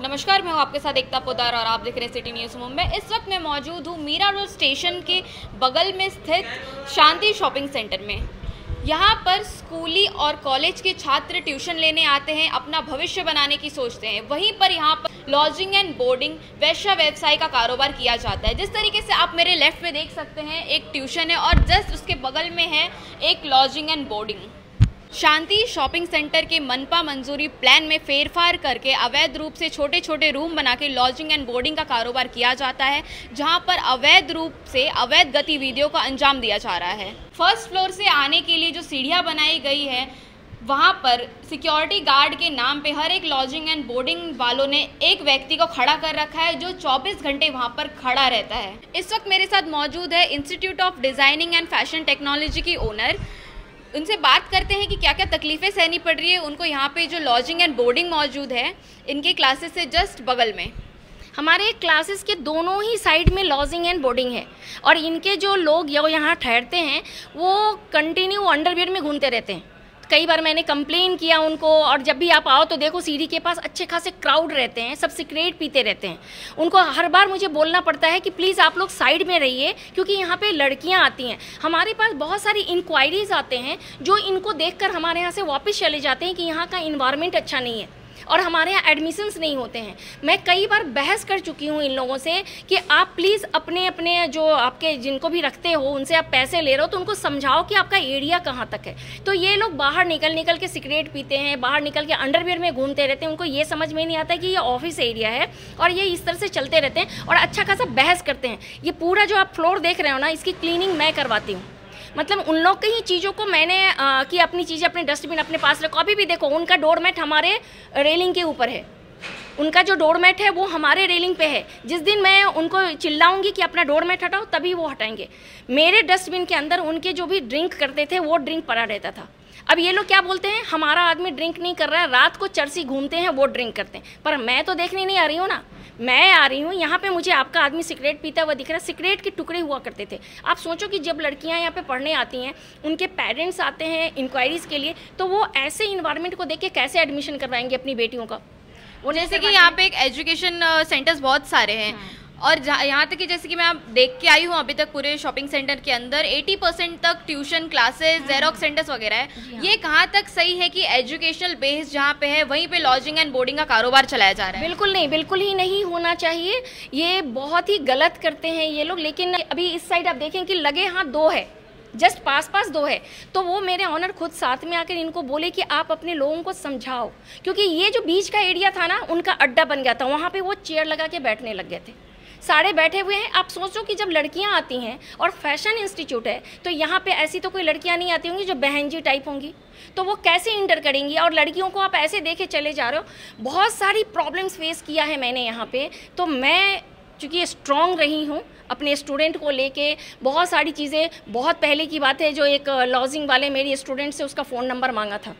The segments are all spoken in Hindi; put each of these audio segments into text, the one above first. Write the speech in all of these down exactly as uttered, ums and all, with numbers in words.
नमस्कार, मैं हूँ आपके साथ एकता पोदार और आप देख रहे हैं सिटी न्यूज़ मुंबई। इस वक्त मैं मौजूद हूँ मीरा रोड स्टेशन के बगल में स्थित शांति शॉपिंग सेंटर में। यहाँ पर स्कूली और कॉलेज के छात्र ट्यूशन लेने आते हैं, अपना भविष्य बनाने की सोचते हैं। वहीं पर यहाँ पर लॉजिंग एंड बोर्डिंग वैश्य व्यवसाय का कारोबार किया जाता है। जिस तरीके से आप मेरे लेफ्ट में देख सकते हैं, एक ट्यूशन है और जस्ट उसके बगल में है एक lodging and boarding. Shanti shopping centre के मनपा मंजूरी प्लान में फेरफार करके अवैध रूप से छोटे छोटे रूम बना के लॉजिंग एंड बोर्डिंग का कारोबार किया जाता है, जहां पर अवैध रूप से अवैध गतिविधियों का अंजाम दिया जा रहा है। फर्स्ट फ्लोर से आने के लिए जो सीढ़ियां बनाई गई है, वहां पर सिक्योरिटी गार्ड के नाम पे हर एक लॉजिंग एंड बोर्डिंग वालों ने एक व्यक्ति को खड़ा कर रखा है, जो चौबीस घंटे वहां पर खड़ा रहता है। इस वक्त मेरे साथ मौजूद है institute of designing and fashion technology की ओनर। उनसे बात करते हैं कि क्या क्या तकलीफ़ें सहनी पड़ रही है उनको यहाँ पे जो लॉजिंग एंड बोर्डिंग मौजूद है इनके क्लासेस से जस्ट बगल में। हमारे क्लासेस के दोनों ही साइड में लॉजिंग एंड बोर्डिंग है और इनके जो लोग यहाँ ठहरते हैं वो कंटिन्यू अंडरवियर में घूमते रहते हैं। कई बार मैंने कंप्लेन किया उनको, और जब भी आप आओ तो देखो सीढ़ी के पास अच्छे खासे क्राउड रहते हैं, सब सिगरेट पीते रहते हैं। उनको हर बार मुझे बोलना पड़ता है कि प्लीज़ आप लोग साइड में रहिए, क्योंकि यहाँ पे लड़कियाँ आती हैं। हमारे पास बहुत सारी इंक्वायरीज आते हैं जो इनको देखकर हमारे यहाँ से वापस चले जाते हैं कि यहाँ का इन्वायरमेंट अच्छा नहीं है और हमारे यहाँ एडमिशन्स नहीं होते हैं। मैं कई बार बहस कर चुकी हूँ इन लोगों से कि आप प्लीज़ अपने अपने जो आपके जिनको भी रखते हो उनसे आप पैसे ले रहे हो तो उनको समझाओ कि आपका एरिया कहाँ तक है। तो ये लोग बाहर निकल निकल के सिगरेट पीते हैं, बाहर निकल के अंडरवियर में घूमते रहते हैं। उनको ये समझ में नहीं आता कि ये ऑफिस एरिया है और ये इस तरह से चलते रहते हैं और अच्छा खासा बहस करते हैं। ये पूरा जो आप फ्लोर देख रहे हो ना, इसकी क्लीनिंग मैं करवाती हूँ। मतलब उन लोग की ही चीज़ों को मैंने आ, कि अपनी चीज़ें अपने डस्टबिन अपने पास रखो। अभी भी देखो उनका डोरमैट हमारे रेलिंग के ऊपर है, उनका जो डोरमैट है वो हमारे रेलिंग पे है। जिस दिन मैं उनको चिल्लाऊंगी कि अपना डोरमैट हटाओ तभी वो हटाएंगे। मेरे डस्टबिन के अंदर उनके जो भी ड्रिंक करते थे वो ड्रिंक पड़ा रहता था। अब ये लोग क्या बोलते हैं, हमारा आदमी ड्रिंक नहीं कर रहा है, रात को चरसी घूमते हैं वो ड्रिंक करते हैं। पर मैं तो देखने नहीं आ रही हूँ ना, मैं आ रही हूँ यहाँ पे, मुझे आपका आदमी सिगरेट पीता हुआ दिख रहा है। सिगरेट के टुकड़े हुआ करते थे। आप सोचो कि जब लड़कियाँ यहाँ पे पढ़ने आती हैं, उनके पेरेंट्स आते हैं इंक्वायरीज़ के लिए, तो वो ऐसे इन्वायरमेंट को देख के कैसे एडमिशन करवाएंगे अपनी बेटियों का। वो जैसे कि यहाँ पे एक एजुकेशन सेंटर्स बहुत सारे हैं और यहाँ तक कि जैसे कि मैं आप देख के आई हूँ अभी तक पूरे शॉपिंग सेंटर के अंदर अस्सी परसेंट तक ट्यूशन क्लासेस, जेरोक्स सेंटर्स वगैरह है। ये कहाँ तक सही है कि एजुकेशनल बेस जहाँ पे है वहीं पे लॉजिंग एंड बोर्डिंग का कारोबार चलाया जा रहा है? बिल्कुल नहीं, बिल्कुल ही नहीं होना चाहिए। ये बहुत ही गलत करते हैं ये लोग। लेकिन अभी इस साइड आप देखें कि लगे हाथ दो है, जस्ट पास पास दो है, तो वो मेरे ऑनर खुद साथ में आकर इनको बोले कि आप अपने लोगों को समझाओ, क्योंकि ये जो बीच का एरिया था ना उनका अड्डा बन गया था। वहाँ पे वो चेयर लगा के बैठने लग गए थे, सारे बैठे हुए हैं। आप सोचो कि जब लड़कियां आती हैं और फैशन इंस्टीट्यूट है तो यहाँ पे ऐसी तो कोई लड़कियां नहीं आती होंगी जो बहन जी टाइप होंगी, तो वो कैसे इंटर करेंगी? और लड़कियों को आप ऐसे देखे चले जा रहे हो। बहुत सारी प्रॉब्लम्स फेस किया है मैंने यहाँ पे। तो मैं चूँकि स्ट्रॉन्ग रही हूँ अपने स्टूडेंट को लेके, बहुत सारी चीज़ें, बहुत पहले की बात है, जो एक लॉजिंग वाले मेरी स्टूडेंट से उसका फ़ोन नंबर मांगा था,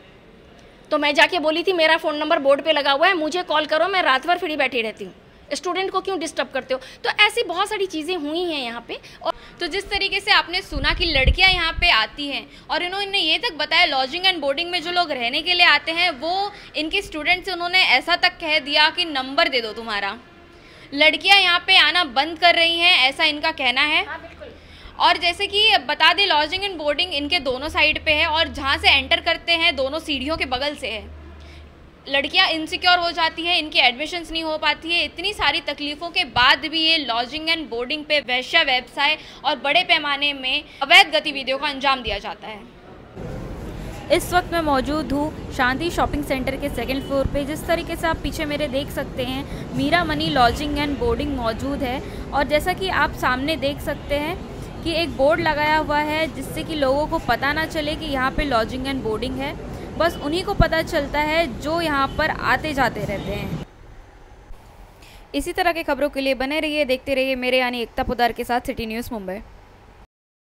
तो मैं जाके बोली थी मेरा फ़ोन नंबर बोर्ड पे लगा हुआ है, मुझे कॉल करो, मैं रात भर फ्री बैठी रहती हूँ, स्टूडेंट को क्यों डिस्टर्ब करते हो? तो ऐसी बहुत सारी चीज़ें हुई हैं यहाँ पे। और तो जिस तरीके से आपने सुना कि लड़कियाँ यहाँ पे आती हैं और इन्होंने ये तक बताया लॉजिंग एंड बोर्डिंग में जो लोग रहने के लिए आते हैं वो इनके स्टूडेंट से उन्होंने ऐसा तक कह दिया कि नंबर दे दो तुम्हारा। लड़कियाँ यहाँ पे आना बंद कर रही हैं, ऐसा इनका कहना है। हाँ, बिल्कुल। और जैसे कि बता दें, लॉजिंग एंड बोर्डिंग इनके दोनों साइड पे है और जहाँ से एंटर करते हैं दोनों सीढ़ियों के बगल से है। लड़कियां इनसिक्योर हो जाती हैं, इनकी एडमिशन्स नहीं हो पाती है। इतनी सारी तकलीफ़ों के बाद भी ये लॉजिंग एंड बोर्डिंग पे वैश्य व्यवसाय और बड़े पैमाने में अवैध गतिविधियों का अंजाम दिया जाता है। इस वक्त मैं मौजूद हूँ शांति शॉपिंग सेंटर के सेकंड फ्लोर पे। जिस तरीके से आप पीछे मेरे देख सकते हैं, Meera Mani lodging and boarding मौजूद है और जैसा कि आप सामने देख सकते हैं कि एक बोर्ड लगाया हुआ है जिससे कि लोगों को पता ना चले कि यहाँ पे लॉजिंग एंड बोर्डिंग है। बस उन्हीं को पता चलता है जो यहाँ पर आते जाते रहते हैं। इसी तरह के खबरों के लिए बने रहिए, देखते रहिए मेरे यानी एकता पोदार के साथ सिटी न्यूज़ मुंबई।